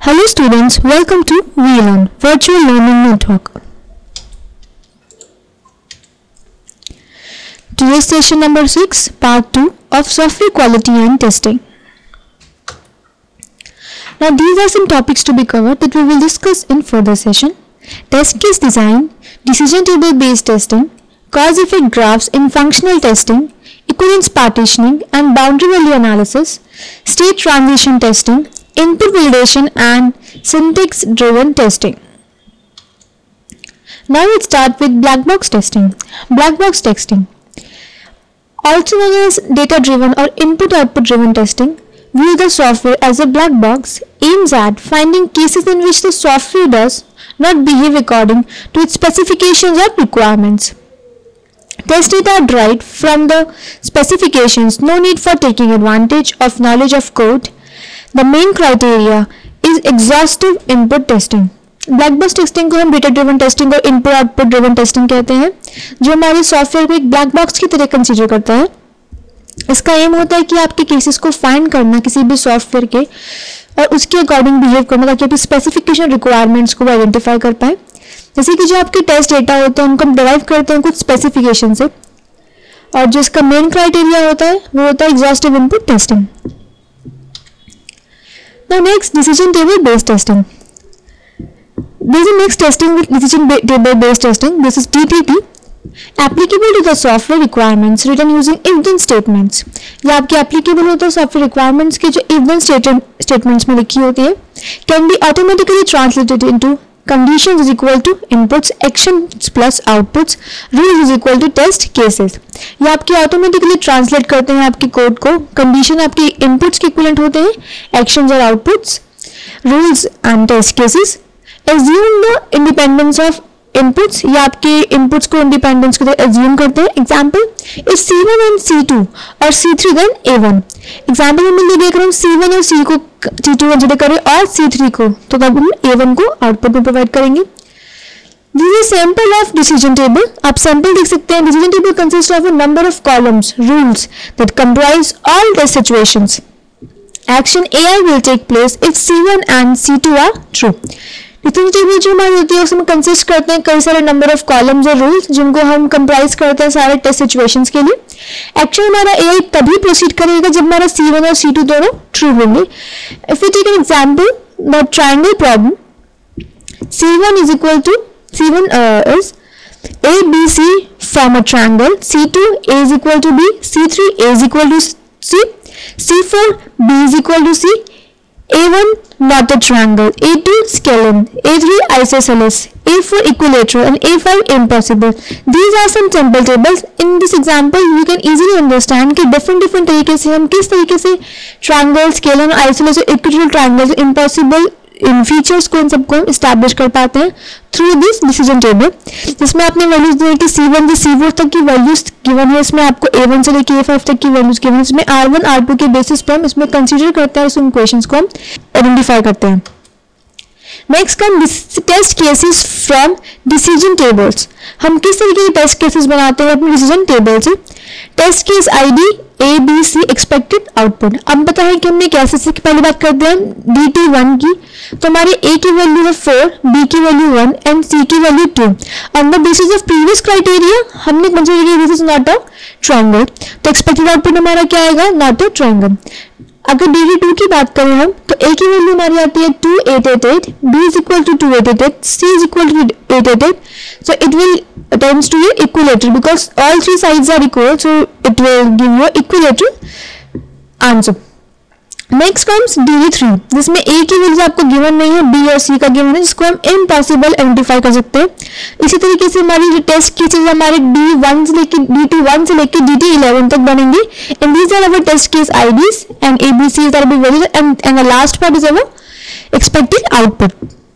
Hello students, welcome to VLearn Virtual Learning Network. Today's session number 6, part 2 of Software Quality and Testing. Now these are some topics to be covered that we will discuss in further session. Test case design, decision table based testing, cause effect graphs in functional testing, equivalence partitioning and boundary value analysis, state transition testing, input validation and syntax driven testing. Now let's start with black box testing. Black box testing, also known as data driven or input output driven testing, view the software as a black box, aims at finding cases in which the software does not behave according to its specifications or requirements. Test data are derived from the specifications, no need for taking advantage of knowledge of code. The main criteria is exhaustive input testing. Black box testing को हम data driven testing और input output driven testing कहते हैं, जो हमारे software को एक black box की तरह कंसीडर करता है. इसका एम होता है कि आपके केसेस को फाइंड करना किसी भी सॉफ्टवेयर के और उसके अकॉर्डिंग बिहेव करना, ताकि आपकी स्पेसिफिकेशन रिक्वायरमेंट्स को आइडेंटिफाई कर पाए. जैसे कि जो आपके टेस्ट डेटा होते हैं उनको हम डिराइव करते हैं कुछ स्पेसिफिकेशन से, और जो इसका मेन क्राइटेरिया होता है वो होता है exhaustive input testing. Now next, decision table based testing. This is next testing with decision table based testing. This is DTT. Applicable to the software requirements written using if-then statements. ये आपके applicable होता है software requirements के जो if-then statements में लिखी होती है. Can be automatically translated into conditions is equal to inputs, actions plus outputs, rules is equal to test cases. ये आपके ऑटोमेटिकली ट्रांसलेट करते हैं आपके कोड को. कंडीशन आपके इनपुट्स के इक्विवेलेंट होते हैं, एक्शंस और outputs, rules and test cases. Assume the independence of inputs, ये आपके इनपुट्स को इंडिपेंडेंस को एज्यूम करते हैं. Example if C1 and C2 और C3 देन A1. एग्जांपल में मैं देख रहा हूँ C1 और C को C2 कंसीडर करें और C3 को, तो तब हम A1 को आउटपुट में प्रोवाइड करेंगे. This is sample of decision table. आप सैंपल देख सकते हैं. Decision table consists of a number of columns, rules that comprise all test situations. Action AI will take place if C1 and C2 are true. Decision table जो हमारी होती है उसमें consist करते हैं कई सारे नंबर ऑफ कॉलम्स और रूल्स, जिनको हम कंप्राइज करते हैं सारे टेस्ट सिचुएशंस के लिए. एक्शन हमारा AI तभी प्रोसीड करेगा जब हमारा C1 और C2 दोनों ट्रू होंगे. If you take an example, the triangle problem, C1 is equal to C1 is A, B, C form a triangle. C2 A is equal to B. C3 A is equal to C. C4 B is equal to C. A1 not a triangle. A2 scalene. A3 isosceles. A4 equilateral and A5 impossible. These are some sample tables. In this example, you can easily understand कि different तरीके से हम किस तरीके से triangle, scalene, isosceles और equilateral triangles, impossible इन features को इन सबको हम इस्टेब्लिश कर पाते हैं थ्रू दिस डिसीजन टेबल, जिसमें आपने वैल्यूज दी है कि C1 से C4 तक की वैल्यूज गिवन है. इसमें आपको A1 से लेकर A5 तक की वैल्यूज गिवन है. इसमें R1 R2 के बेसिस पर हम इसमें कंसीडर करते हैं, उन इक्वेशंस को हम आइडेंटिफाई करते हैं. Next come test cases from decision tables. हम किस तरीके के टेस्ट केसेस बनाते हैं अपने डिसीजन टेबल से. Test case ID A, B, C expected output. अब पता है कि हमने कैसे से पहली बात करते हैं DT1 की, तो हमारे A की वैल्यू है 4, B की वैल्यू 1 एंड C की value 2. On the basis of previous criteria हमने कंसीडर किया this is not a triangle, तो एक्सपेक्टेड आउटपुट हमारा क्या आएगा, नॉट अ ट्रायंगल. अगर DT2 की बात करें हम, तो A की वैल्यू हमारी आती है 2888, B is equal to 288, C is equal to 888, so it will tends to be equilateral because all three sides are equal, so it will give you equilateral answer. Next comes DT3, जिसमें A की value आपको given नहीं है, B और C का given है, जिसको हम इम्पॉसिबल आइडेंटिफाई कर सकते हैं. इसी तरीके से हमारी जो टेस्ट केसेस हमारे D1 से लेकर DT1 से लेकर DT11 तक बनेंगे. And these are our test case IDs and ABCs are be valued, and the last part is our expected output.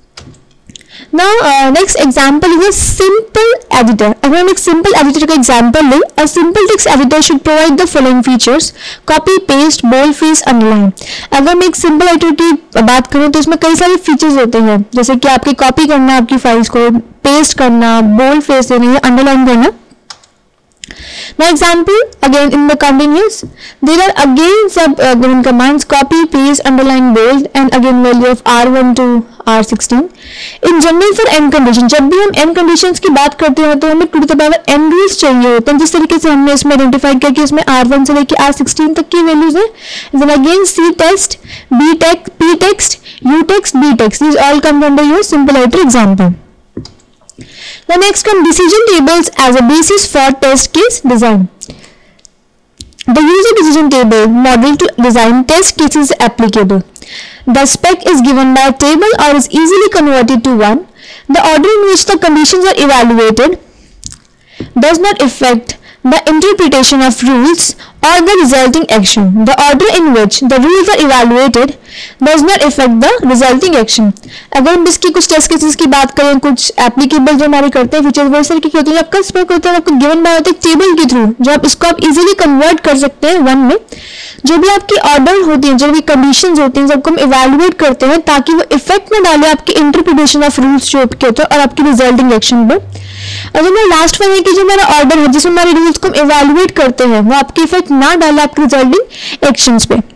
Now next example is a simple editor. अगर हम एक simple editor का example लें, a simple text editor should provide the following features: copy, paste, boldface, underline. अगर मैं एक simple editor की बात करूँ तो इसमें कई सारे features होते हैं, जैसे कि आपकी copy करना आपकी files को, paste करना, boldface देना या underline करना. Now example again in the continuous, there are again sub given commands copy, paste, underline, bold and again value of R1 to R16. In general for n condition, जब भी हम n conditions की बात करते हैं तो हमें 2 to the power n rules चाहिए होते हैं, जिस तरीके से हमने इसमें आइडेंटिफाई किया कि इसमें R1 से लेकर R16 तक की वैल्यूज है. Then again C text, B text, P text, U text, D text, these all come under your simple iter example. The next come decision tables as a basis for test case design. The user decision table model to design test cases is applicable. The spec is given by a table or is easily converted to one. The order in which the conditions are evaluated does not affect the interpretation of rules or the resulting action. The order in which the rules are evaluated does not affect the resulting action. अगर हम इसकी कुछ test cases की बात करें, कुछ applicable जो हमारे करते हैं फीचर्स वो इस तरीके के होते हैं. आपका स्पेक होता है, आपको गिवन बाय होता है टेबल के थ्रू, जो आप इसको आप इजीली कन्वर्ट कर सकते हैं वन में. जो भी आपकी ऑर्डर होती है, जो भी कंडीशंस होती हैं, सबको हम इवैल्यूएट करते हैं ताकि वो इफेक्ट ना डाले आपकी इंटरप्रिटेशन ऑफ रूल्स जो आपके होते हैं और आपकी रिजल्टिंग एक्शन पे. और जो मेरा लास्ट वन है कि जो मेरा ऑर्डर है जिसमें हमारे रूल्स को हम इवैल्यूएट करते हैं वो आपके इफेक्ट ना डाले आपके रिजल्टिंग एक्शंस पे.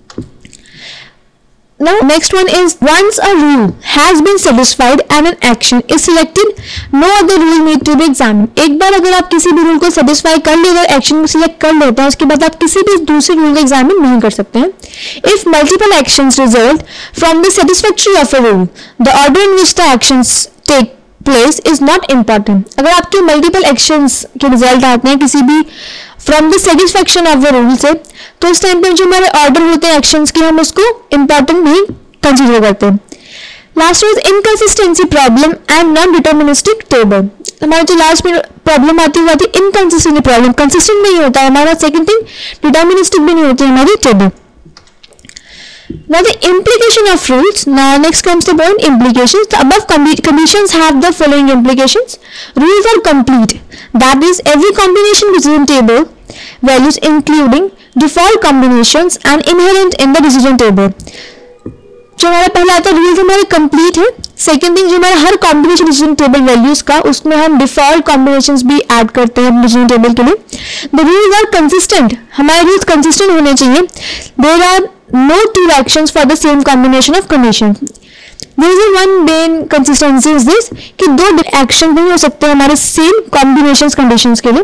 Now next one is once a rule has been satisfied and an action is selected, no other rule need to be examined. एक बार अगर आप किसी भी रूल को सेटिस्फाई कर लेते हैं, एक्शन को सिलेक्ट कर लेते हैं, उसके बाद आप किसी भी दूसरे रूल को एग्जामिन नहीं कर सकते हैं. If multiple actions result from the satisfactory of a rule, the order in which the actions take place is not important. अगर आपके मल्टीपल एक्शंस के रिजल्ट आते हैं किसी भी from the satisfaction of the rule से, तो उस टाइम पर जो हमारे ऑर्डर होते हैं एक्शंस के, हम उसको इंपॉर्टेंट नहीं कंसीडर करते. Last is inconsistency problem and non deterministic table. हमारे जो लास्ट में प्रॉब्लम आती है इनकंसिस्टेंसी प्रॉब्लम, कंसिस्टेंट नहीं होता है हमारा. सेकंड थिंग डिटर्मिनिस्टिक भी नहीं होती है हमारी table. Now the implication of rules. Now next comes the point implications. The above conditions have the following implications. Rules are complete. That is, every combination decision table values including default combinations and inherent in the decision table. जो हमारा पहला आता है rules हमारे complete है. Second thing जो हमारा हर कॉम्बिनेशन डिसीजन टेबल वैल्यूज का, उसमें हम डिफॉल्ट कॉम्बिनेशंस भी ऐड करते हैं डिसीजन टेबल के लिए. The rules are consistent. हमारे रूल्स कंसिस्टेंट होने चाहिए. There are no two actions for the same combination of conditions. There is one main consistency is this कि दो एक्शन नहीं हो सकते हमारे सेम कॉम्बिनेशंस कंडीशंस के लिए.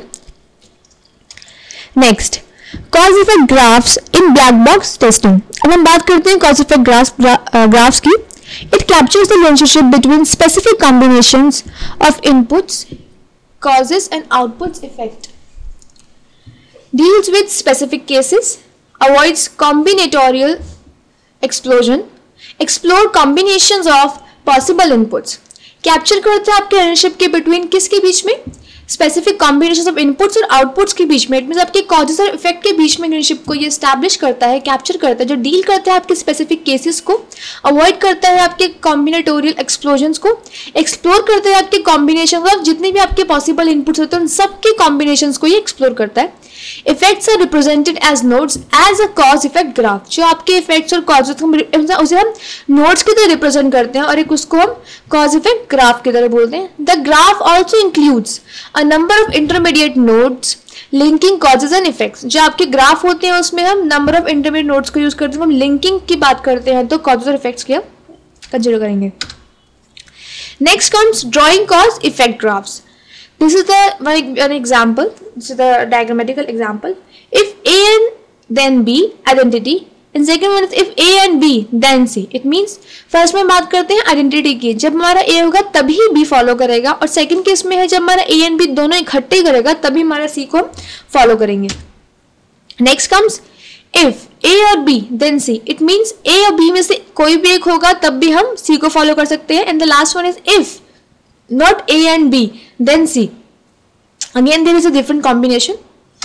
Next cause effect graphs in black box testing. अब हम बात करते हैं कॉज इफेक्ट ग्राफ्स की. It captures the relationship between specific combinations of inputs causes and outputs effect, deals with specific cases, avoids combinatorial explosion, explore combinations of possible inputs. Capture करता है आपके relationship के बिटवीन किसके बीच में, specific combination of inputs और outputs के बीच में. इट मींस आपके कॉजेस और इफेक्ट के बीच में रिलेशनशिप को ये एस्टैब्लिश करता है, कैप्चर करता है, जो डील करता है आपके स्पेसिफिक केसेस को, अवॉइड करता है आपके कॉम्बिनेटोरियल एक्सप्लोजन्स को, एक्सप्लोर करता है आपके कॉम्बिनेशन ऑफ जितने भी आपके पॉसिबल इनपुट्स होते हैं उन सबके कॉम्बिनेशंस को ये एक्सप्लोर करता है. Effects are represented as nodes as a cause effect graph. जो आपके इफेक्ट्स और कॉजेस उसे हम नोड्स की तरह रिप्रेजेंट करते हैं और एक उसको हम कॉज इफेक्ट ग्राफ की तरह बोलते हैं. The graph also includes a number of intermediate nodes linking causes and effects. जो आपके ग्राफ होते हैं उसमें हम नंबर ऑफ इंटरमीडिएट नोड्स को यूज करते हैं. हम लिंकिंग की बात करते हैं तो कॉजेज और इफेक्ट्स की हम कंसीडर करेंगे. Next comes drawing cause effect graphs. This is an example. This is the diagrammatical example. If A and then B identity, and second one is if A and B then C. It means first में बात करते हैं identity की. जब हमारा A होगा तभी B follow करेगा, और सेकंड केस में है जब हमारा A and B दोनों इकट्ठे करेगा तभी हमारा C को हम फॉलो करेंगे. नेक्स्ट कम्स if A और B then C. It means A और B में से कोई भी एक होगा तब भी हम C को फॉलो कर सकते हैं. And the last one is if not A and B then C. Again there is a different combination.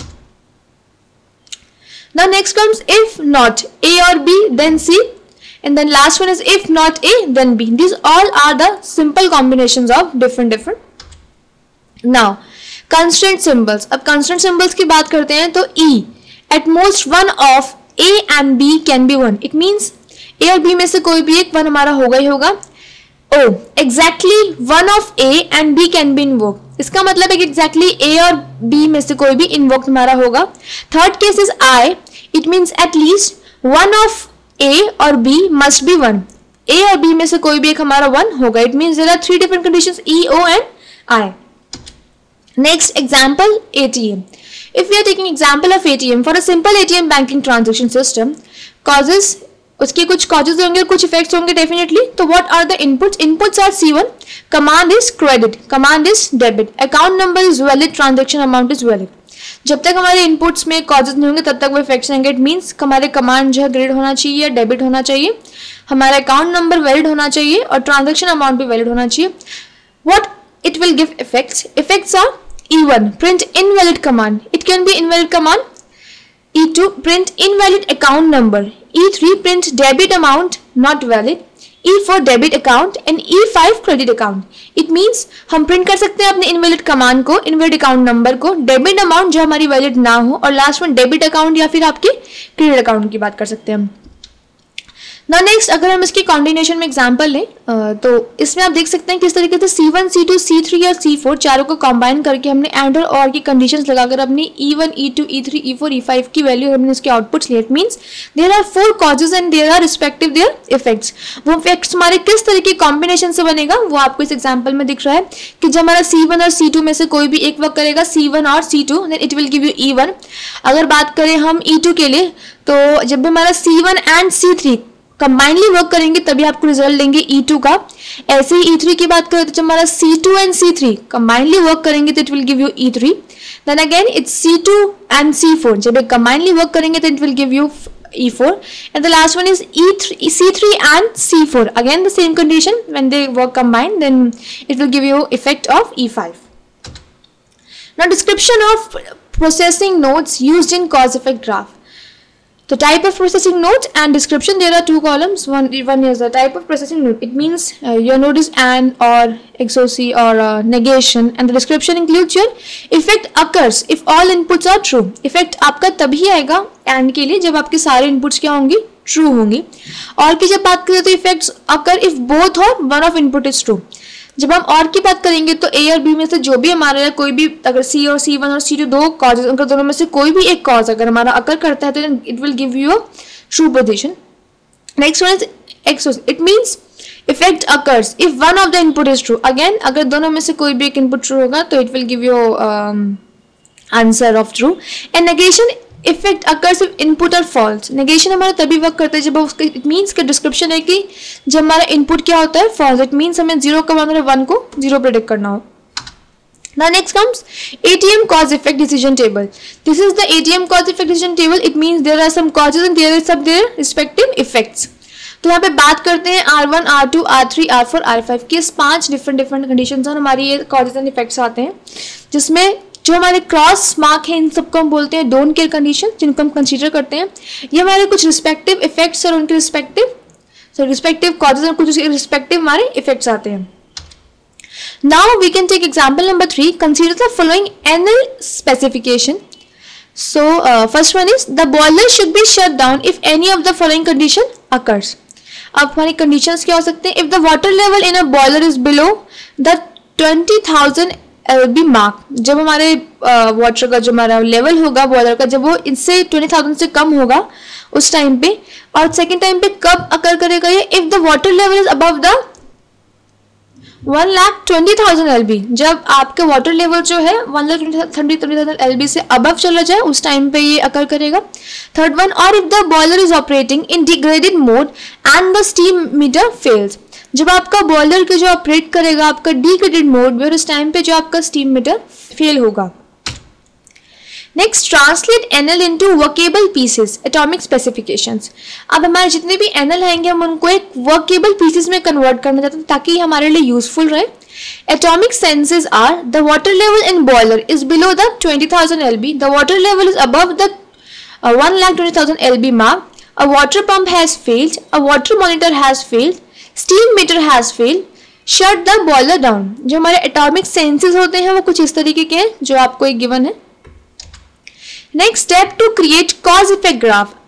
Now next comes if not A or B then C, and then last one is if not A then B. These all are the simple combinations of different. Now constraint symbols. अब constraint symbols की बात करते हैं तो E at most one of A and B can be one. It means A और B में से कोई भी एक वन हमारा होगा ही होगा. O exactly one of A and B can be invoke. इसका मतलब है कि एग्जैक्टली ए और बी में से कोई भी इन्वोक हमारा होगा। Third case is I, it means at least one of A और B must be one. A और बी में से कोई भी एक हमारा वन होगा। It means there are three different conditions, E, O and I. Next example, ATM. If we are taking example of ATM, for a simple ATM banking transaction system, causes, उसके कुछ causes होंगे और कुछ effects होंगे definitely. तो what are the inputs? Inputs are C1, command is credit, command is debit, account number is valid, transaction amount is valid. जब तक हमारे inputs में causes नहीं होंगे तब तक वो effects रहेंगे. It means हमारे command जो है credit होना चाहिए या debit होना चाहिए, हमारा account number valid होना चाहिए और transaction amount भी valid होना चाहिए. What it will give effects? Effects are E1, print invalid command. It can be invalid command. E2, print invalid account number. E3, print debit amount not valid. E4, debit account and E5, credit account. It means हम print कर सकते हैं अपने invalid command को, invalid account number को, debit amount जो हमारी valid ना हो और last में debit account या फिर आपके credit account की बात कर सकते हैं हम. Now next, अगर हम इसकी कॉम्बिनेशन में एग्जांपल लें तो इसमें आप देख सकते हैं किस तरीके से C1, C2, C3 और C4 चारों को कंबाइन करके हमने एंड और OR की कंडीशंस लगाकर अपनी E1, E2, E3, E4, E5 की वैल्यू हमने इसके आउटपुट्स लिए. It means there are 4 causes and there are respective their effects. वो इफेक्ट्स हमारे किस तरीके कॉम्बिनेशन से बनेगा वो आपको इस एग्जाम्पल में दिख रहा है कि जब हमारा C1 और C2 में से कोई भी एक वर्क करेगा, C1 और C2, then it will give you E1. अगर बात करें हम E2 के लिए तो जब भी हमारा C1 and C3 combinedly work करेंगे तभी आपको रिजल्ट देंगे E2 का. ऐसे ही E3 की बात करें तो जब हमारा C2 and C3 combinedly work करेंगे तो it will give you E3. Then again it's C2 and C4, जब ये कंबाइनली वर्क करेंगे तो it will give you E4. And the last one is C3 and C4, again the same condition, when they work combined then it will give you effect of E5. Now description of processing notes used in cause effect graph. The type of processing note and description, there are two columns. One is the type of processing note. It means your note is AND or XOC or negation, and the description includes your effect occurs if all inputs are true. Effect आपका तभी आएगा AND के लिए जब आपके सारे inputs क्या होंगी, true होंगी. और की जब बात करें तो effects occur if both or one of input is true. जब हम और की बात करेंगे तो A और B में से जो भी हमारा कोई भी, अगर C और C1 और C2 दो कॉजेज, उनका दोनों में से कोई भी एक कॉज अगर हमारा अकर करता है तो it will give you a true position. Next one is एक्सोस. It means effect occurs if one of the input is true. Again अगर दोनों में से कोई भी एक इनपुट ट्रू होगा तो it will give you answer of true. And negation effect occurs if input are false. Negation हमारा तभी वर्क करता है जब उसका, इट मीन्स का डिस्क्रिप्शन है कि जब हमारा इनपुट क्या होता है, फॉल्स. इट मीन्स हमें 0 का मतलब 1 को 0 प्रेडिक्ट करना हो. Now next comes ATM cause effect decision table. This is the ATM cause effect decision table. It means there are some causes and there is some their respective effects. तो यहाँ पे बात करते हैं R1, R2, R3, R4, R5 की 5 different conditions और हमारी ये कॉजेज एंड इफेक्ट्स आते हैं, जिसमें जो हमारे क्रॉस मार्क है इन सबको हम बोलते हैं डोंट केयर कंडीशन, जिनको हम कंसीडर करते हैं. ये हमारे कुछ रिस्पेक्टिव इफेक्ट्स और उनके रिस्पेक्टिव कॉजेज और कुछ रिस्पेक्टिव हमारे इफेक्ट्स आते हैं. Now we can take example number 3. Consider the following annual specification. So first one is the boiler should be shut down if any of the following condition occurs. अब हमारी conditions क्या हो सकते हैं? If the water level in a boiler is below the 20,000 LB mark, जब हमारे water का जो हमारा लेवल होगा बॉयलर का, जब वो इससे 20,000 से कम होगा उस टाइम पे. और सेकेंड टाइम पे कब अकर करेगा ये? If the water level is above the 1,20,000 LB, जब आपके वाटर लेवल जो है 1,20,000 LB से अबव चला जाए उस टाइम पे ये अकर करेगा. थर्ड वन, और if the boiler is operating in degraded mode and the steam meter fails, जब आपका बॉयलर के जो ऑपरेट करेगा आपका डिग्रेडेड मोड में और उस टाइम पे जो आपका स्टीम मीटर फेल होगा. Next, translate NL into workable pieces, atomic specifications. अब हमारे जितने भी एनएल आएंगे हम उनको एक वर्केबल पीसेस में कन्वर्ट करना चाहते हैं ताकि हमारे लिए यूजफुल रहे. Atomic senses are the water level in boiler is below the 20,000 LB, the water level is above the 1,20,000 LB mark, a water pump has failed, a water monitor has failed, steam meter has failed, shut the boiler down. जो हमारे atomic senses होते हैं वो कुछ इस तरीके के हैं जो आपको एक गिवन है. Next step to create cause effect graph.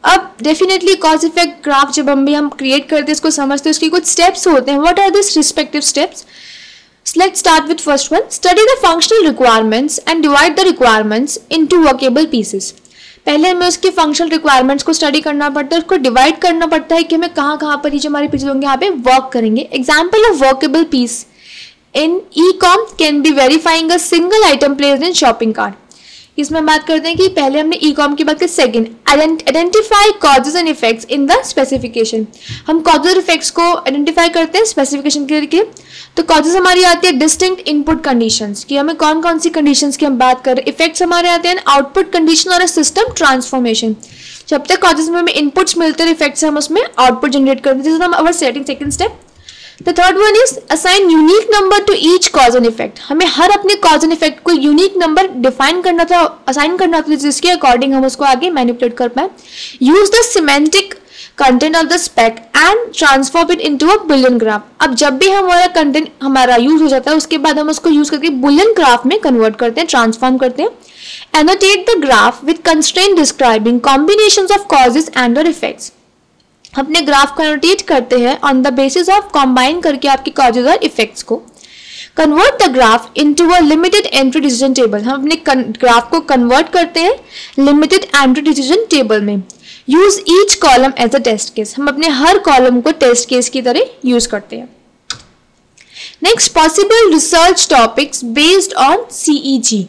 अब डेफिनेटली कॉज इफेक्ट ग्राफ जब हम क्रिएट करते हैं, इसको समझते हैं, उसके कुछ स्टेप्स होते हैं. What are this respective steps? Let's start with first one. Study the functional requirements and divide the requirements into workable pieces. पहले हमें उसके फंक्शनल रिक्वायरमेंट्स को स्टडी करना पड़ता है, उसको डिवाइड करना पड़ता है कि हमें कहाँ पर ये जो हमारे पीसेज होंगे यहाँ पे वर्क करेंगे. Example of workable piece in ecom can be verifying a single item placed in shopping cart. इसमें हम बात करते हैं कि पहले हमने ई-कॉम की बात की. Second, identify causes and effects in the specification. हम कॉजेज इफेक्ट्स को आइडेंटिफाई करते हैं स्पेसिफिकेशन के लिए. तो कॉजेज हमारी आती है डिस्टिंक्ट इनपुट कंडीशंस, कि हमें कौन कौन सी कंडीशंस की हम बात कर रहे हैं. इफेक्ट्स हमारे आते हैं आउटपुट कंडीशन और सिस्टम ट्रांसफॉर्मेशन. जब तक कॉजेज में हमें इनपुट्स मिलते हैं, इफेक्ट्स हम उसमें आउटपुट जनरेट करते हैं. This is our second step. The third one is assign unique number to each cause and effect. हमें हर अपने cause and effect को unique number define करना था, assign करना था, जिसके according हम उसको आगे manipulate कर पाए. Use the semantic content of the spec and transform it into a Boolean graph. अब जब भी हमारा content हमारा use हो जाता है, उसके बाद हम उसको use करके Boolean graph में convert करते हैं, transform करते हैं. Annotate the graph with constraint describing combinations of causes and or effects. अपने ग्राफ को एनोटेट करते हैं on the basis of combine करके आपके कॉजेज और इफेक्ट्स को. Convert the graph into a limited entry decision table. हम अपने ग्राफ को कन्वर्ट करते हैं लिमिटेड एंट्री डिसीजन टेबल में. Use each column as a test case. हम अपने हर कॉलम को टेस्ट केस की तरह यूज करते हैं. Next, possible research topics based on CEG.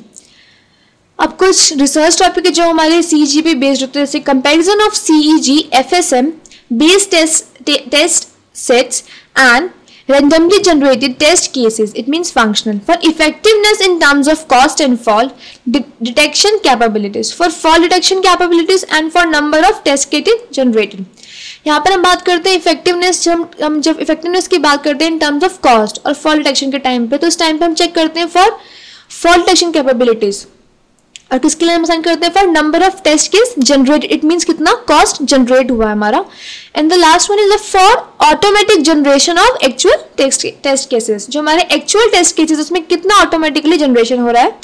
अब कुछ रिसर्च टॉपिक जो हमारे सीईजी पे बेस्ड होते हैं, जैसे comparison of CEG FSM base test sets and randomly generated test cases. It means functional. For effectiveness in terms of cost and fault detection capabilities. For fault detection capabilities and for number of test cases generated. यहाँ पर हम बात करते हैं effectiveness. हम जब effectiveness की बात करते हैं इन टर्म्स ऑफ कॉस्ट और फॉल्ट डिटेक्शन के टाइम पे, तो इस टाइम पे हम चेक करते हैं फॉर फॉल्ट डिटेक्शन कैपेबिलिटीज. और किसके लिए हम असाइन करते हैं? For number of test case generated. It means कितना कॉस्ट जनरेट हुआ है हमारा. And the last one is for automatic generation of actual test cases. जो हमारे एक्चुअल टेस्ट केसेस उसमें कितना ऑटोमेटिकली जनरेशन हो रहा है.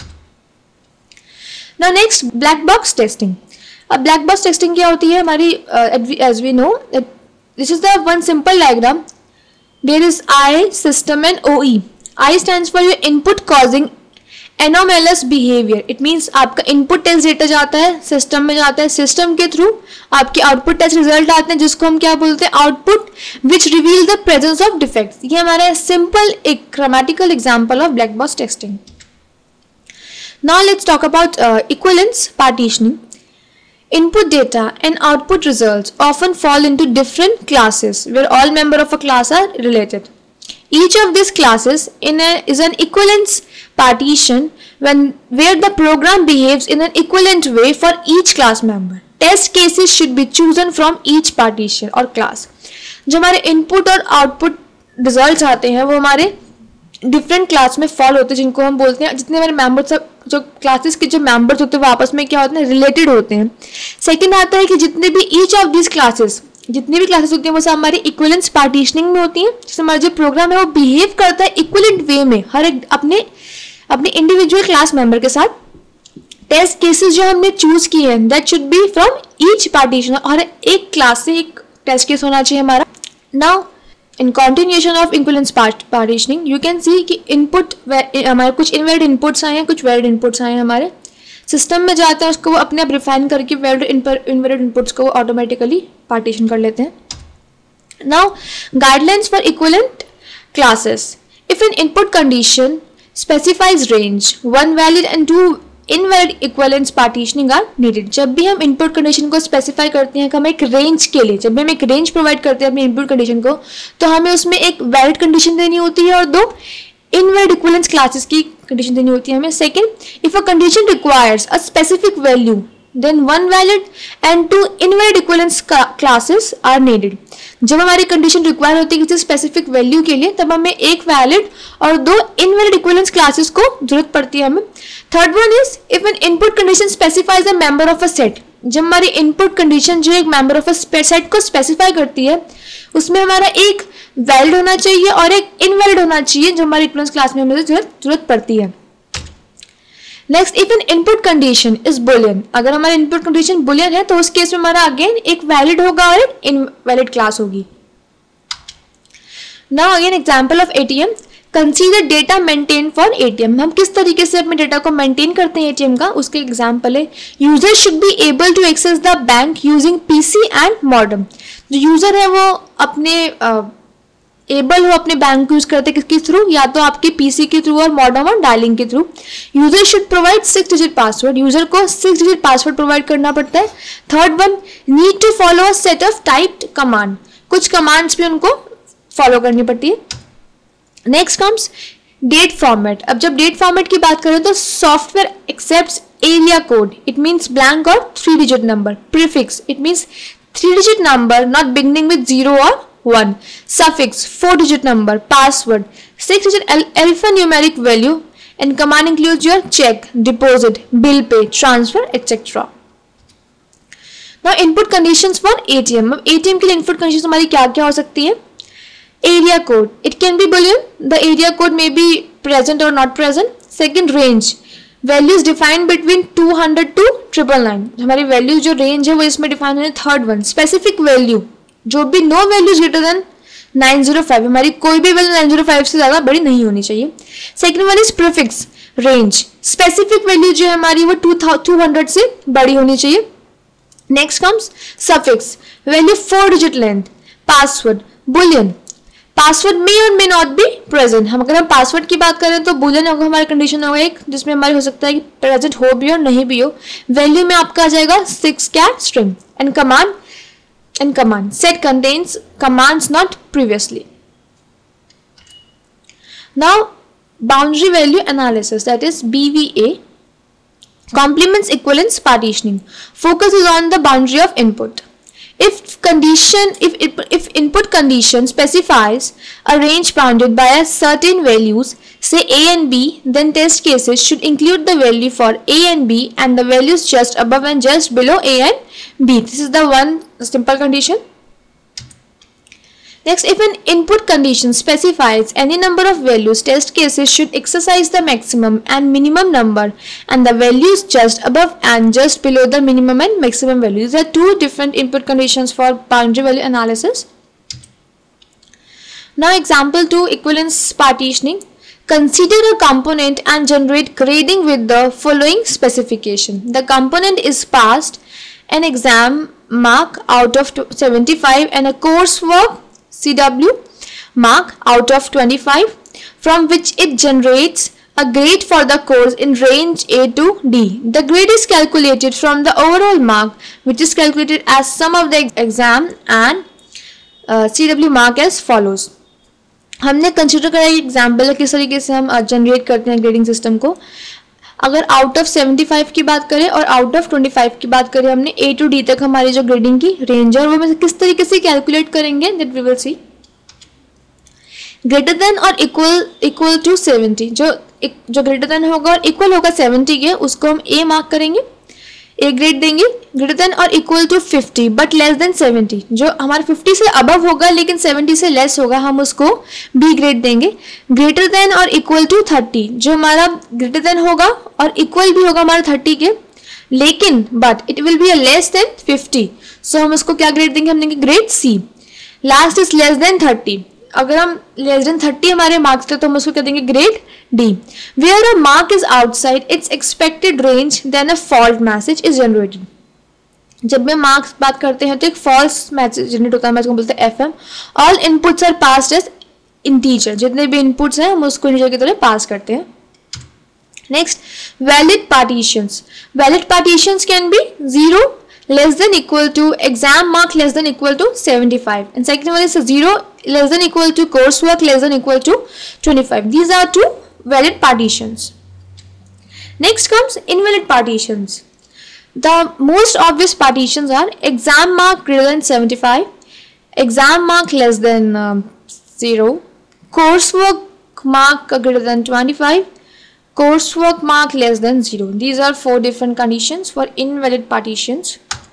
Now next, black box testing. अब ब्लैक बॉक्स टेस्टिंग क्या होती है हमारी? As we know, this is the one simple diagram. There is I, system and OE. I stands for your input causing anomalous behaviour. It means आपका input test data जाता है system में, जाता है सिस्टम के थ्रू आपके output test result आते हैं, जिसको हम क्या बोलते हैं? Output which reveal the presence of defects. ये हमारा सिंपल एक grammatical example of black box testing. Now let's talk about equivalence partitioning. Input data and output results often fall into different classes where all members of a class are related. Each of these classes is an equivalence partition where the program behaves in an equivalent way for each class member. Test cases should be chosen from each partition or class. जो हमारे input और output results आते हैं वो हमारे different class में fall होते हैं, जिनको हम बोलते हैं, जितने हमारे मेंबर्स जो क्लासेस के जो मेंबर्स होते हैं वो आपस में क्या होते हैं? रिलेटेड होते हैं. सेकंड आता है कि जितने भी ईच ऑफ दिस क्लासेस, जितनी भी क्लासेस होती हैं वो सब हमारी इक्विवेलेंस पार्टीशनिंग में होती हैं. जिससे हमारा जो प्रोग्राम है वो बिहेव करता है इक्विवेलेंट वे में हर एक अपने इंडिविजुअल क्लास मेंबर के साथ. टेस्ट केसेस जो हमने चूज किए हैं that should be from each partition. और एक क्लास से एक टेस्ट केस होना चाहिए हमारा. Now in continuation of equivalence partitioning you can see कि इनपुट हमारे कुछ इनवैलिड इनपुट्स आए हैं, कुछ वैलिड इनपुट्स आए हैं. हमारे सिस्टम में जाते हैं, उसको वो अपने आप रिफाइन करके इनवैलिड इनपुट्स को ऑटोमेटिकली पार्टीशन कर लेते हैं. Now guidelines for equivalent classes. If an input condition specifies range, one valid and two invalid equivalence partitioning are needed. जब भी हम इनपुट कंडीशन को स्पेसिफाई करते हैं कि हम एक रेंज के लिए, जब भी हम एक रेंज प्रोवाइड करते हैं अपनी इनपुट कंडीशन को, तो हमें उसमें एक वैलिड कंडीशन देनी होती है और दो इनवैलिड इक्विवेलेंस क्लासेस की कंडीशन देनी होती है हमें. Second, if a condition requires a specific value then one valid and two invalid equivalence classes are needed. जब हमारी कंडीशन रिक्वायर होती है किसी स्पेसिफिक वैल्यू के लिए, तब हमें एक वैलिड और दो इनवैलिड इक्विवेलेंस क्लासेस को जरूरत पड़ती है हमें. Third one is if an input condition specifies a member of a set. जब हमारी इनपुट कंडीशन जो एक मेंबर ऑफ अ सेट को स्पेसिफाई करती है, उसमें हमारा एक वैलिड होना चाहिए और एक इनवैलिड होना चाहिए, जो हमारी इक्विवेलेंस क्लास में हमें जरूरत पड़ती है. Next, if an input condition is Boolean, अगर हमारा इनपुट कंडीशन बुलियन है तो उस केस में हमारा अगेन एक वैलिड होगा और एक इनवैलिड क्लास होगी. Now again example of ATM. Consider data maintain for ATM. हम किस तरीके से अपने डेटा को मेंटेन करते हैं एटीएम का, उसके एग्जांपल है. User should be able to access the bank using PC and modem. जो यूजर है वो अपने एबल हो अपने बैंक को यूज करते किसके थ्रू, या तो आपके पीसी के थ्रू और मॉडेम और डायलिंग के through. User should provide 6 digit password. User को 6 डिजिट पासवर्ड प्रोवाइड करना पड़ता है. Third one, need to follow a set of typed command. कुछ कमांड्स भी उनको फॉलो करनी पड़ती है. Next comes date format. अब जब डेट फॉर्मेट की बात करें तो software accepts area code. It means blank और 3 digit number. Prefix, it means 3 digit number not beginning with 0 और 1. Suffix, 4 digit number. Password, 6 digit alphanumeric value. And command includes your check, deposit, bill pay, transfer, etc. Now input conditions for ATM. अब ATM के लिए input conditions हमारी क्या क्या हो सकती है? Area code, it can be boolean. The area code may be present or not present. Second, range, values defined between 200 to 999. हमारी values जो range है वो इसमें define है. Third one, specific value, जो भी नो वैल्यूज ग्रेटर देन 905, हमारी कोई भी वैल्यू 905 से ज्यादा बड़ी नहीं होनी चाहिए. Second one is prefix range, specific value जो है हमारी वो 200 से बड़ी होनी चाहिए. Next comes suffix, value 4 digit length. Password Boolean, password may और मे नॉट बी प्रेजेंट. हम अगर हम पासवर्ड की बात करें तो बुलियन होगा हमारा कंडीशन होगा एक, जिसमें हमारे हो सकता है कि प्रेजेंट हो भी और नहीं भी हो. वैल्यू में आपका आ जाएगा 6 कैट string. And command and command set contains commands not previously. Now boundary value analysis, that is BVA, complements equivalence partitioning. Focus is on the boundary of input. If input condition specifies a range bounded by a certain values, say A and B, then test cases should include the value for A and B and the values just above and just below A and B. This is the one simple condition. Next, if an input condition specifies any number of values, test cases should exercise the maximum and minimum number and the values just above and just below the minimum and maximum values. There are two different input conditions for boundary value analysis. Now example 2, equivalence partitioning. Consider a component and generate grading with the following specification. The component is passed an exam mark out of 75 and a coursework CW mark out of 25, from which it generates a grade for the course in range A to D. The grade is calculated from the overall mark, which is calculated as sum of the exam and CW mark as follows. हमने consider करा एक example है किस तरीके से हम generate करते हैं ग्रेडिंग सिस्टम को. अगर आउट ऑफ 75 की बात करें और आउट ऑफ 25 की बात करें, हमने A to D तक हमारी जो ग्रेडिंग की रेंज है और वो हम किस तरीके से कैलकुलेट करेंगे, that we will see. Greater than और इक्वल टू 70, जो ग्रेटर देन होगा और इक्वल होगा 70 के, उसको हम A मार्क करेंगे, A ग्रेड देंगे. ग्रेटर देन और equal to 50 but less than 70, जो हमारा 50 से अबव होगा लेकिन 70 से लेस होगा, हम उसको B ग्रेड देंगे. ग्रेटर देन और इक्वल टू 30, जो हमारा ग्रेटर देन होगा और इक्वल भी होगा हमारा 30 के, लेकिन but it will be less than 50, so हम उसको क्या ग्रेड देंगे, हम देंगे grade C. Last is less than 30, अगर हम लेस देन 30 हमारे मार्क्स थे तो हम उसको क्या देंगे, grade D. Where a mark is outside its expected range, then a fault message is generated. जब मैं मार्क्स बात करते हैं तो एक फॉल्स मैसेज जनरेट होता है, मैं इसको बोलते हैं FM. All inputs are passed as integer. जितने भी इनपुट्स हैं हम उसको इंटीजर की तरह पास करते हैं. Next, valid partitions. Valid partitions can be 0 less than equal to exam mark less than equal to 75, and second one is 0 less than equal to coursework less than equal to 25. These are two valid partitions. Next comes invalid partitions. The most obvious partitions are exam mark greater than 75, exam mark less than 0, coursework mark greater than 25, coursework mark less than 0. These are 4 different conditions for invalid partitions.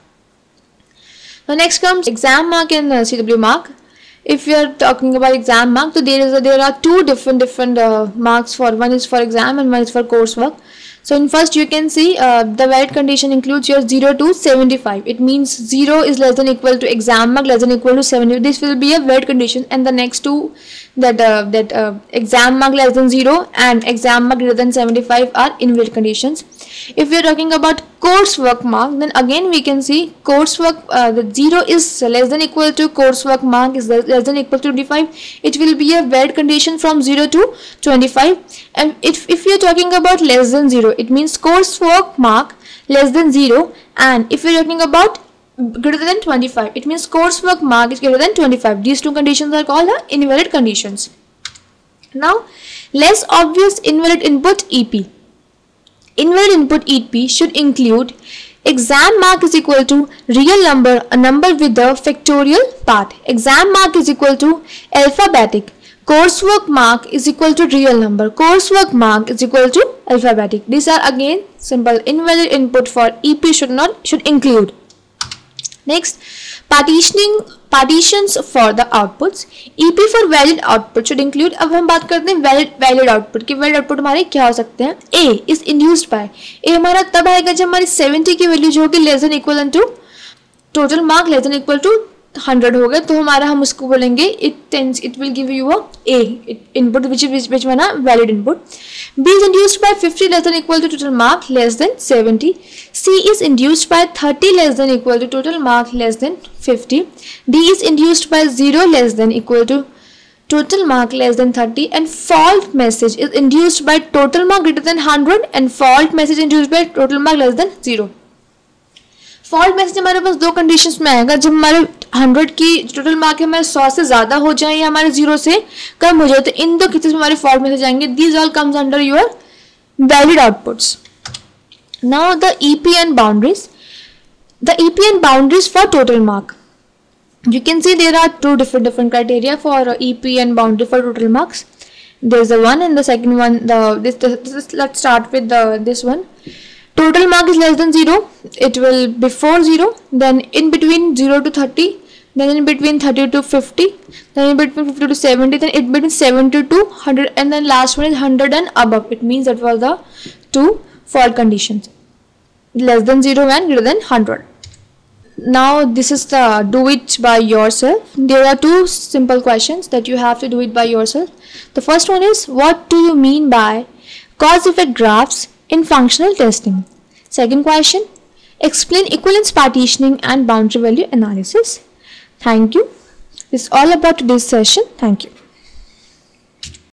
Now next comes exam mark and CW mark. If we are talking about exam mark, so there are two different marks for, one is for exam and one is for coursework. So in first you can see the valid condition includes your 0 to 75. It means 0 is less than equal to exam mark less than equal to 70. This will be a valid condition, and the next two, that exam mark less than 0 and exam mark greater than 75 are invalid conditions. If we are talking about coursework mark, then again we can see coursework, the 0 is less than equal to coursework mark is less than equal to 25. It will be a valid condition from 0 to 25. And if we are talking about less than 0, it means coursework mark less than 0, and if we are talking about greater than 25, it means coursework mark is greater than 25. These two conditions are called invalid conditions. Now, less obvious invalid input EP. Invalid input EP should include exam mark is equal to real number, a number with the factorial part. Exam mark is equal to alphabetic. Coursework mark is equal to real number. Coursework mark is equal to alphabetic. These are again simple invalid input for EP should include. Next, partitions for the outputs. EP for valid output should include. अब हम बात करते हैं valid output कि valid output हमारे क्या हो सकते हैं. A is induced by. A हमारा तब आएगा जब हमारी 70 की वैल्यू जो होगी less than equal to total mark less than equal to 100 हो गए, तो हमारा हम उसको बोलेंगे it will give you a input which माना valid input. B is induced by 50 less than equal to total mark less than 70. C is induced by 30 less than equal to total mark less than 50. D is induced by 0 less than equal to total mark less than 30, and fault message is induced by total mark greater than 100 and fault message induced by total mark less than 0. Fault message हमारे पास दो conditions में आएगा, जब हमारे 100 की total mark है हमारे 100 से ज़्यादा हो जाए या हमारे 0 से कम हो जाए, तो इन दो केसेस में हमारे फॉल्ट मैसेज आएंगे. These all comes under your valid outputs. Now the EP and boundaries. The EP and boundaries for total mark. You can see there are two different criteria for EP and boundary for total marks. There is the one and the second one. Let's start with this one. Total mark is less than 0, it will before 0, then in between 0 to 30, then in between 30 to 50, then in between 50 to 70, then in between 70 to 100, and then last one is 100 and above. It means that was the two fault conditions, less than 0 and greater than 100. Now this is the do it by yourself. There are two simple questions that you have to do it by yourself. The first one is, what do you mean by cause effect graphs in functional testing? Second question, explain equivalence partitioning and boundary value analysis. Thank you. This is all about today's session. Thank you.